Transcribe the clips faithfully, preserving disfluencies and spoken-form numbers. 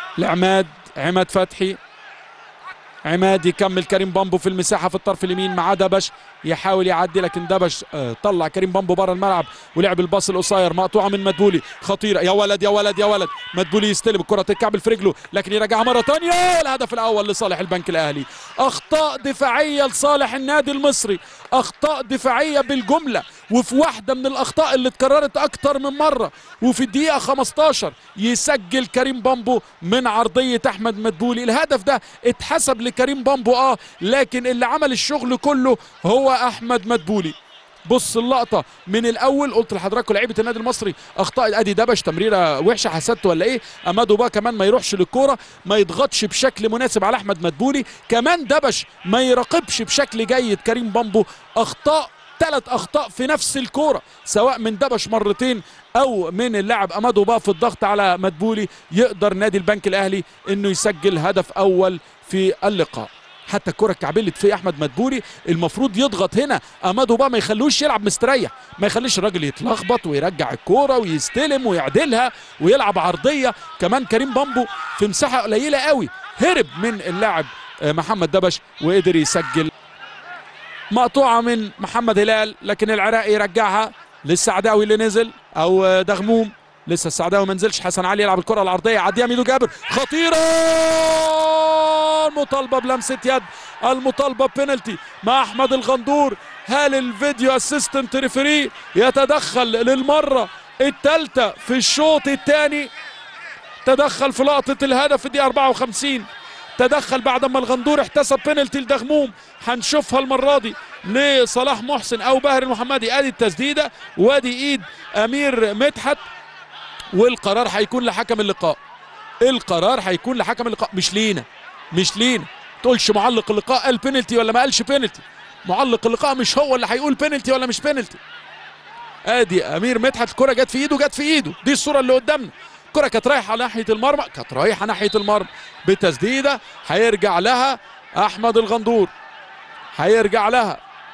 لعماد، عماد فتحي، عماد يكمل كريم بامبو في المساحه في الطرف اليمين مع دبش، يحاول يعدي لكن دبش آه طلع كريم بامبو بره الملعب ولعب الباص القصير مقطوعه من مدبولي، خطيره يا ولد يا ولد يا ولد. مدبولي يستلم الكره تتكعبل في رجله لكن يرجعها مره ثانيه. الهدف الاول لصالح البنك الاهلي. اخطاء دفاعيه لصالح النادي المصري، اخطاء دفاعيه بالجمله، وفي واحده من الاخطاء اللي اتكررت اكتر من مره. وفي الدقيقه خمستاشر يسجل كريم بامبو من عرضيه احمد مدبولي. الهدف ده اتحسب لكريم بامبو اه لكن اللي عمل الشغل كله هو احمد مدبولي. بص اللقطه من الاول، قلت لحضراتكم لعيبه النادي المصري اخطاء. ادي دبش تمريره وحشه، حسدت ولا ايه؟ امادو با كمان ما يروحش للكوره، ما يضغطش بشكل مناسب على احمد مدبولي، كمان دبش ما يراقبش بشكل جيد كريم بامبو. اخطاء، ثلاث اخطاء في نفس الكوره سواء من دبش مرتين او من اللاعب امادو با في الضغط على مدبولي. يقدر نادي البنك الاهلي انه يسجل هدف اول في اللقاء. حتى الكره اتكعبلت في احمد مدبولي، المفروض يضغط هنا امادو با، ما يخلوش يلعب مستريح، ما يخليش الراجل يتلخبط ويرجع الكوره ويستلم ويعدلها ويلعب عرضيه. كمان كريم بامبو في مساحه قليله قوي هرب من اللاعب محمد دبش وقدر يسجل. مقطوعه من محمد هلال لكن العراقي يرجعها للسعداوي اللي نزل او دغموم. لسه السعداوي ما نزلش، حسن علي يلعب الكره العرضيه يعديها ميدو جابر، خطيره، المطالبه بلمسه يد، المطالبه ببنالتي مع احمد الغندور. هل الفيديو اسيستنت ريفري يتدخل للمره الثالثه في الشوط الثاني؟ تدخل في لقطه الهدف في الدقيقه أربعة وخمسين، تدخل بعد ما الغندور احتسب بنالتي لدغموم. هنشوفها المره دي لصلاح محسن او باهر المحمدي. ادي التسديده وادي ايد امير مدحت، والقرار هيكون لحكم اللقاء. القرار هيكون لحكم اللقاء مش لينا، مش لينا. تقولش معلق اللقاء قال بينالتي ولا ما قالش بينالتي، معلق اللقاء مش هو اللي هيقول بينالتي ولا مش بينالتي. ادي امير مدحت الكره جت في ايده، جت في ايده، دي الصوره اللي قدامنا. الكره كانت رايحه ناحيه المرمى، كانت رايحه ناحيه المرمى بتسديده هيرجع لها احمد الغندور، هيرجع لها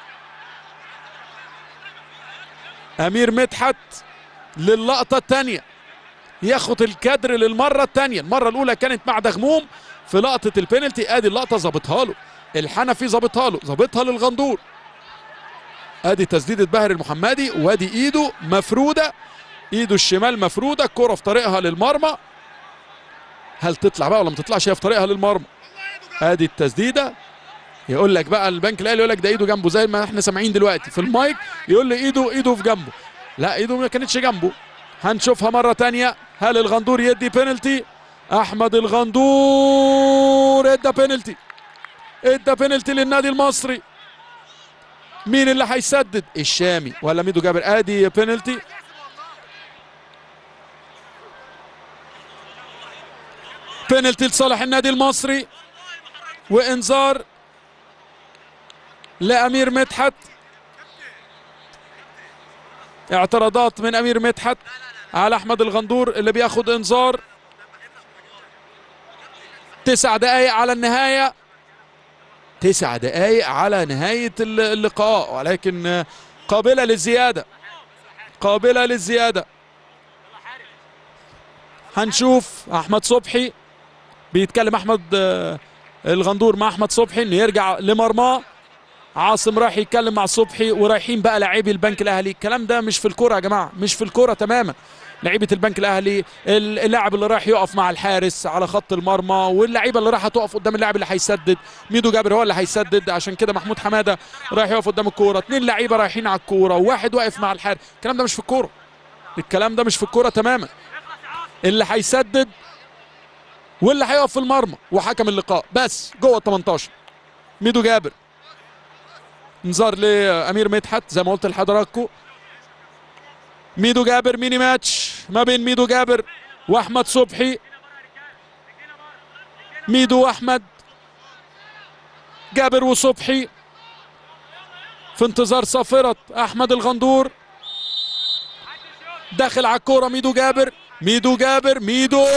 امير مدحت للقطه الثانيه، ياخد الكادر للمره الثانيه. المره الاولى كانت مع دغموم في لقطه البينالتي، ادي اللقطه ظابطها له الحنفي، ظابطها له، ظابطها للغندور. ادي تسديده باهر المحمدي وادي ايده مفروده، ايده الشمال مفروده، الكره في طريقها للمرمى. هل تطلع بقى ولا ما تطلعش؟ هي في طريقها للمرمى. ادي التسديده. يقول لك بقى البنك الاهلي يقول لك ده ايده جنبه، زي ما احنا سامعين دلوقتي في المايك يقول لي ايده ايده في جنبه. لا، ايده ما كانتش جنبه. هنشوفها مره ثانيه. هل الغندور يدي بينالتي؟ احمد الغندور ادى بينالتي، ادى بينالتي للنادي المصري. مين اللي هيسدد؟ الشامي ولا ميدو جابر؟ ادي بينالتي، بينالتي لصالح النادي المصري، وانذار لامير مدحت. اعتراضات من امير مدحت على احمد الغندور اللي بياخد انذار. تسع دقائق على النهايه، تسع دقائق على نهايه اللقاء، ولكن قابله للزياده، قابله للزياده. هنشوف احمد صبحي بيتكلم، احمد الغندور مع احمد صبحي انه يرجع لمرماه. عاصم رايح يتكلم مع صبحي، ورايحين بقى لاعبي البنك الاهلي. الكلام ده مش في الكوره يا جماعه، مش في الكوره تماما. لعيبه البنك الاهلي، اللاعب اللي رايح يقف مع الحارس على خط المرمى، واللعيبه اللي رايحه تقف قدام اللاعب اللي هيسدد. ميدو جابر هو اللي هيسدد، عشان كده محمود حماده رايح يقف قدام الكوره. اثنين لعيبه رايحين على الكوره وواحد واقف مع الحارس. الكلام ده مش في الكوره، الكلام ده مش في الكوره تماما. اللي هيسدد واللي هيقف في المرمى وحكم اللقاء بس جوه ال تمنتاشر. ميدو جابر. انذار لامير مدحت زي ما قلت لحضراتكم. ميدو جابر، ميني ماتش ما بين ميدو جابر واحمد صبحي. ميدو واحمد، جابر وصبحي في انتظار صافرة احمد الغندور. داخل على الكوره ميدو جابر، ميدو جابر، ميدو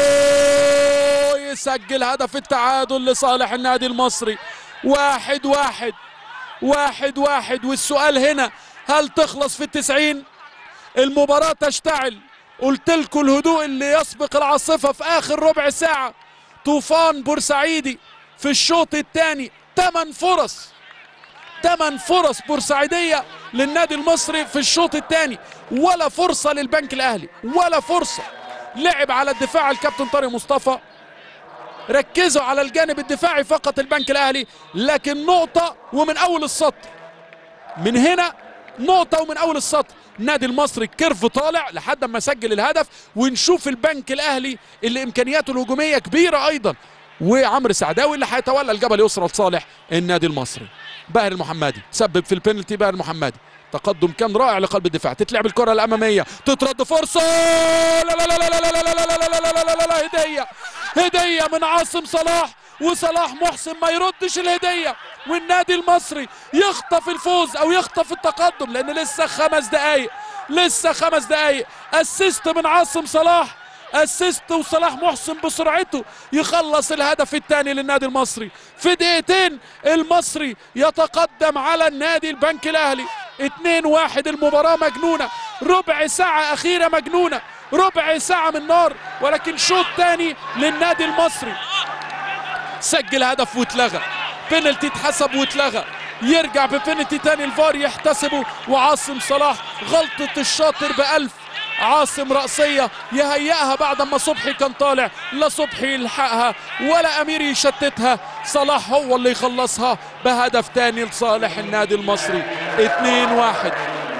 يسجل هدف التعادل لصالح النادي المصري. واحد واحد، واحد واحد. والسؤال هنا، هل تخلص في التسعين؟ المباراة تشتعل قلت لكم الهدوء اللي يسبق العاصفة في آخر ربع ساعة. طوفان بورسعيدي في الشوط الثاني، ثمان فرص ثمان فرص بورسعيدية للنادي المصري في الشوط الثاني، ولا فرصة للبنك الأهلي، ولا فرصة. لعب على الدفاع الكابتن طارق مصطفى، ركزوا على الجانب الدفاعي فقط البنك الأهلي، لكن نقطة ومن أول السطر. من هنا نقطة ومن أول السطر. النادي المصري كيرف طالع لحد ما سجل الهدف، ونشوف البنك الأهلي اللي إمكانياته الهجومية كبيرة أيضا، وعمرو سعداوي اللي هيتولى الجبل يسرى لصالح النادي المصري. باهر المحمدي سبب في البينالتي. باهر المحمدي تقدم كان رائع لقلب الدفاع، تتلعب الكرة الأمامية، تترد فرصة، لا لا لا لا لا لا لا لا لا لا لا لا لا هدية هدية من عاصم صلاح، وصلاح محسن ما يردش الهدية، والنادي المصري يخطف الفوز او يخطف التقدم، لان لسه خمس دقايق لسه خمس دقايق. اسيست من عاصم صلاح، اسيست، وصلاح محسن بسرعته يخلص الهدف الثاني للنادي المصري في دقيقتين. المصري يتقدم على النادي البنك الاهلي اتنين واحد. المباراة مجنونة، ربع ساعة أخيرة مجنونة، ربع ساعة من نار، ولكن شوط ثاني للنادي المصري. سجل هدف واتلغى، بينالتي اتحسب واتلغى، يرجع ببينالتي تاني الفار يحتسبه، وعاصم صلاح غلطة الشاطر بألف. عاصم رأسية يهيئها بعد ما صبحي كان طالع، لا صبحي يلحقها ولا أمير يشتتها، صلاح هو اللي يخلصها بهدف تاني لصالح النادي المصري. اتنين واحد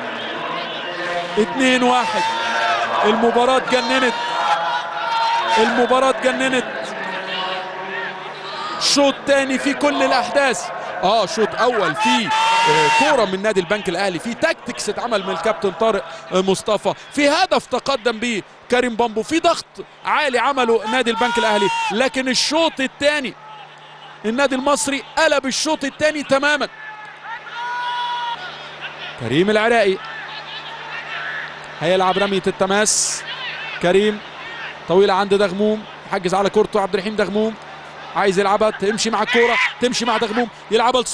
اتنين واحد. المباراة اتجننت، المباراة اتجننت. شوط تاني في كل الأحداث. اه شوط أول في كورة من نادي البنك الأهلي، في تاكتكس اتعمل من الكابتن طارق مصطفى، في هدف تقدم به كريم بامبو، في ضغط عالي عمله نادي البنك الأهلي. لكن الشوط الثاني النادي المصري قلب الشوط الثاني تماما. كريم العراقي هيلعب رمية التماس. كريم طويلة عند دغموم، حجز على كورته عبد الرحيم دغموم، عايز يلعبها تمشي مع الكورة، تمشي مع دغموم، يلعبها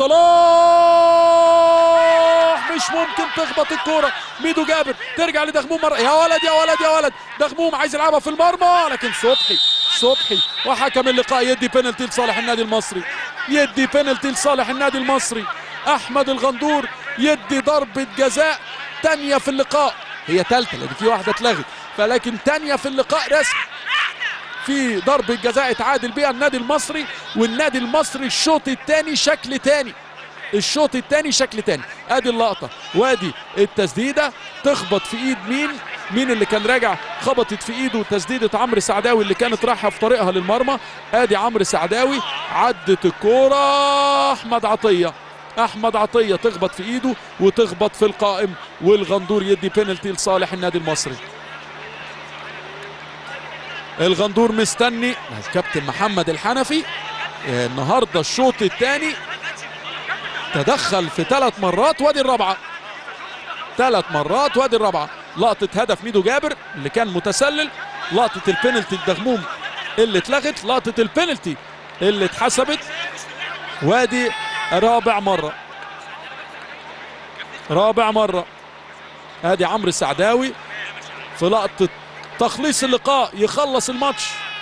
لصلاح، مش ممكن تخبط الكورة. ميدو جابر ترجع لدغموم مرة، يا ولد يا ولد يا ولد، دغموم عايز يلعبها في المرمى، لكن صبحي صبحي وحكم اللقاء يدي بينالتي لصالح النادي المصري، يدي بينالتي لصالح النادي المصري. احمد الغندور يدي ضربة جزاء تانية في اللقاء، هي تالتة لان في واحدة اتلغت، فلكن تانية في اللقاء رسمي. في ضربة جزاء اتعادل بيها النادي المصري، والنادي المصري الشوط الثاني شكل تاني، الشوط الثاني شكل تاني. ادي اللقطة وادي التسديدة، تخبط في ايد مين؟ مين اللي كان راجع؟ خبطت في ايده تسديدة عمرو سعداوي اللي كانت رايحة في طريقها للمرمى. ادي عمرو سعداوي، عدت الكورة، احمد عطية احمد عطية تخبط في ايده وتخبط في القائم، والغندور يدي بينالتي لصالح النادي المصري. الغندور مستني الكابتن محمد الحنفي النهارده الشوط الثاني تدخل في ثلاث مرات، وادي الرابعه، ثلاث مرات وادي الرابعه. لقطه هدف ميدو جابر اللي كان متسلل، لقطه البينالتي الدغموم اللي اتلغت، لقطه البينالتي اللي اتحسبت، وادي رابع مره رابع مره. ادي عمرو السعداوي في لقطه تخليص اللقاء يخلص الماتش.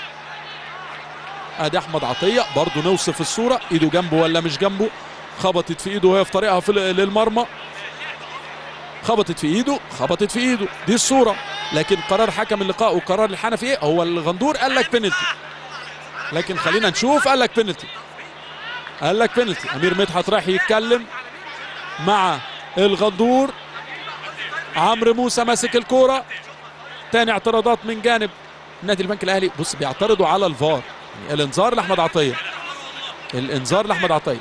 ادي احمد عطيه برضه نوصف الصوره، ايده جنبه ولا مش جنبه، خبطت في ايده وهي في طريقها في للمرمى، خبطت في ايده خبطت في ايده دي الصوره. لكن قرار حكم اللقاء وقرار الحنفي ايه؟ هو الغندور قال لك بينالتي، لكن خلينا نشوف. قال لك بينالتي قال لك بينالتي. امير مدحت راح يتكلم مع الغندور، عمرو موسى ماسك الكوره. تاني اعتراضات من جانب نادي البنك الاهلي، بص بيعترضوا على الفار، يعني الانذار لاحمد عطيه، الانذار لاحمد عطيه.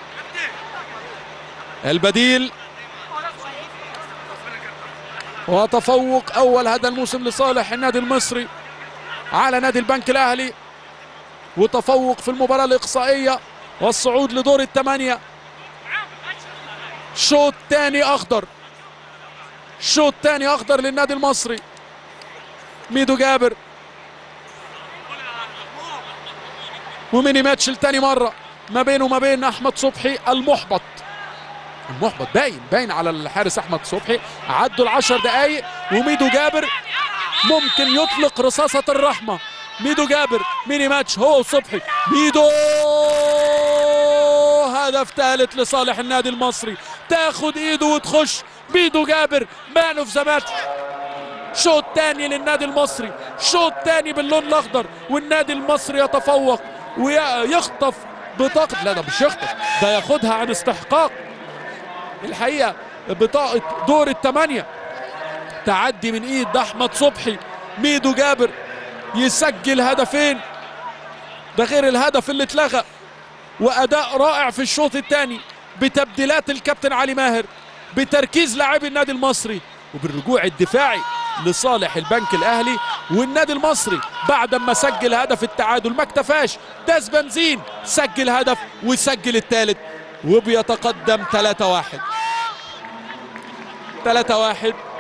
البديل وتفوق اول هذا الموسم لصالح النادي المصري على نادي البنك الاهلي، وتفوق في المباراه الاقصائيه والصعود لدور الثمانيه. شوط ثاني اخضر، شوط ثاني اخضر للنادي المصري. ميدو جابر وميني ماتش لتاني مرة ما بينه وما بين احمد صبحي المحبط، المحبط باين باين على الحارس احمد صبحي. عدوا العشر دقايق وميدو جابر ممكن يطلق رصاصة الرحمة. ميدو جابر ميني ماتش هو وصبحي. ميدو هدف ثالث لصالح النادي المصري، تاخد ايده وتخش. ميدو جابر مان اوف ذا ماتش. شوط تاني للنادي المصري، شوط تاني باللون الاخضر، والنادي المصري يتفوق ويخطف بطاقة، لا ده مش يخطف، ده ياخدها عن استحقاق الحقيقة، بطاقة دور الثمانية. تعدي من ايد احمد صبحي. ميدو جابر يسجل هدفين، ده غير الهدف اللي اتلغى. واداء رائع في الشوط الثاني بتبديلات الكابتن علي ماهر، بتركيز لاعبي النادي المصري، وبالرجوع الدفاعي لصالح البنك الاهلي. والنادي المصري بعد ما سجل هدف التعادل ما اكتفاش، داس بنزين، سجل هدف وسجل الثالث، وبيتقدم ثلاثة واحد. ثلاثة واحد